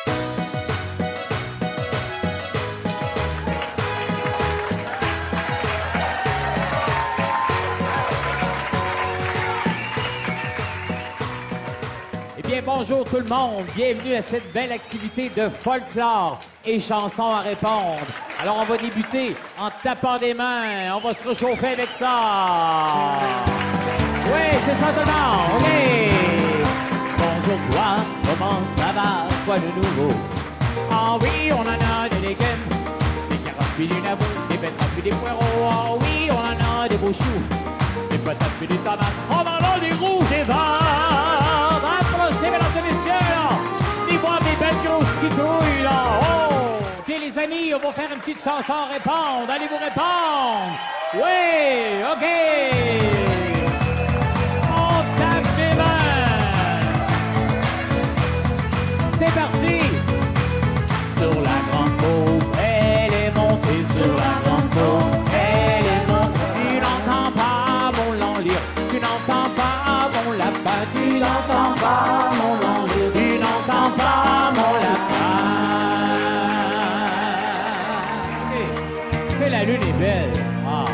Bonjour tout le monde, bienvenue à cette belle activité de folklore et chansons à répondre. Alors on va débuter en tapant des mains, on va se réchauffer avec ça. Oui, c'est ça tout le monde, ok. Bonjour toi, comment ça va, quoi de nouveau? Ah oui, on en a des légumes, des carottes puis du nabou, des betteraves puis des poireaux. Ah oui, on en a des beaux choux, des patates puis des tomates. On en a des rouges, des verts. Approchez, mesdames et messieurs, là! Des bois, des belles grosses citrouilles, là! Oh! Puis les amis, on va faire une petite chanson à répondre. Allez vous répondre! Oui! OK! On tape les mains! C'est parti! Sur la grande côte, elle est montée sur la grande côte, elle est montée. Tu n'entends pas mon long lire, tu n'entends pas mon lapin, tu n'entends pas mon long lire, tu n'entends pas mon lapin. Que la lune est belle, ah.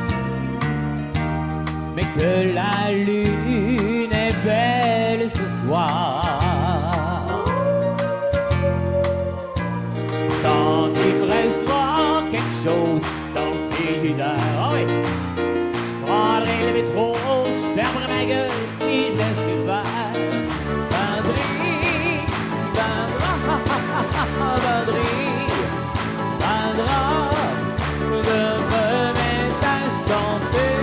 Mais que la lune est belle ce soir. Quand il me restera quelque chose dans le frigidaire, oh oui. Je prendrai le métro, je fermerai ma gueule et je laisserai faire. Vendredi, de me mettre à chanter.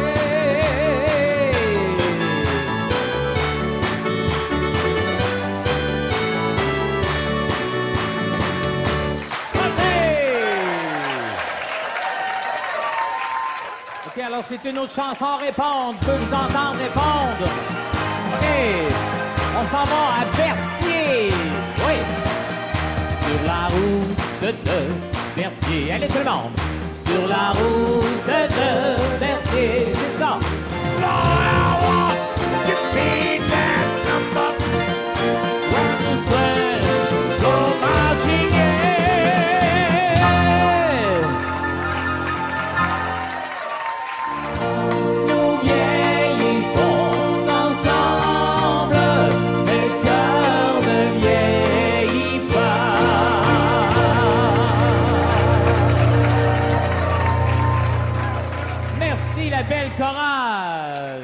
OK, alors c'est une autre chanson à répondre. Je peux vous entendre répondre. OK, on s'en va à Berthier. Oui. Sur la route de Berthier. Allez tout le monde. Sur la route de Berthier. C'est ça. Belle chorale.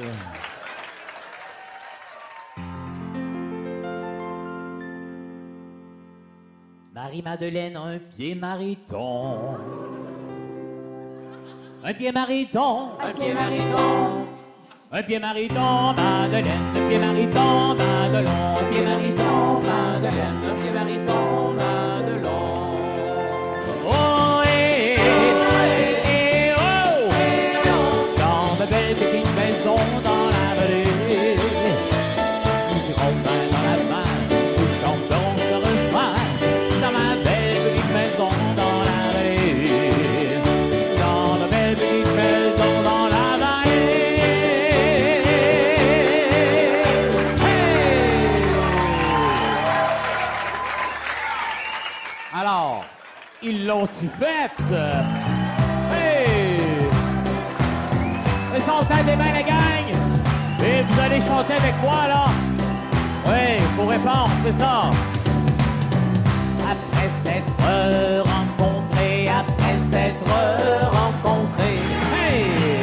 Marie-Madeleine a un pied mariton. Un pied mariton. Un pied mariton. Un pied mariton, Madeleine. Un pied mariton, Madelon. Un pied mariton, Madeleine. Un pied mariton, Madelon. Oh, belle petite maison dans la vallée. Nous irons main dans la main, nous chanterons ce refrain. Dans ma belle petite maison dans la vallée. Dans ma belle petite maison dans la vallée. Hey! Alors, ils l'ont-tu fait? Chantez des mains, la gang! Et vous allez chanter avec moi, là? Oui, pour répondre, c'est ça. Après s'être rencontrés, après s'être rencontrés. Hey!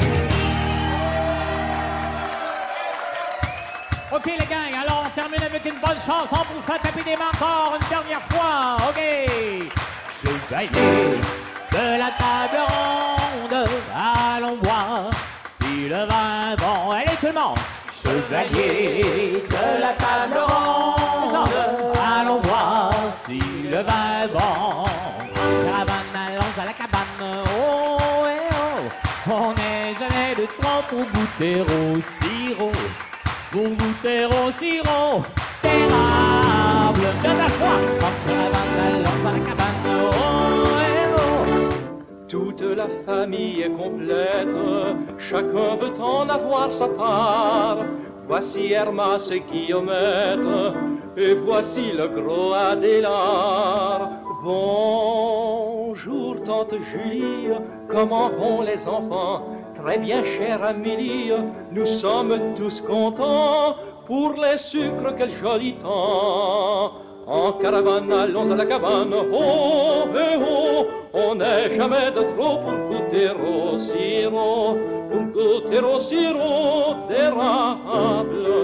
OK, les gang, alors on termine avec une bonne chanson pour vous faire taper des mains encore une dernière fois. OK! Chevalier de la table ronde, allons voir si le vin bon. Allez tout le monde! Chevalier de la table ronde, allons voir si le vin bon. Caravane, allons à la cabane, oh et oh. On n'est jamais de trop pour goûter au sirop. Pour goûter au sirop d'érable de la foi. En caravane, allons à la cabane, oh et oh. Toute la famille est complète, chacun veut en avoir sa part. Voici Hermas et Guillemette, et voici le gros Adélard. Bonjour tante Julie, comment vont les enfants? Très bien chère Amélie, nous sommes tous contents. Pour les sucres, quel joli temps! En caravane, allons à la cabane, oh, eh, oh, on n'est jamais de trop pour goûter au sirop d'érable.